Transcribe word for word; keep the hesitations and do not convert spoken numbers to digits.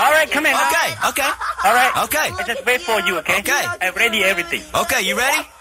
All right, come in. Okay, okay. All right. Okay. I just wait for you, okay? Okay. I'm ready everything. Okay, you ready?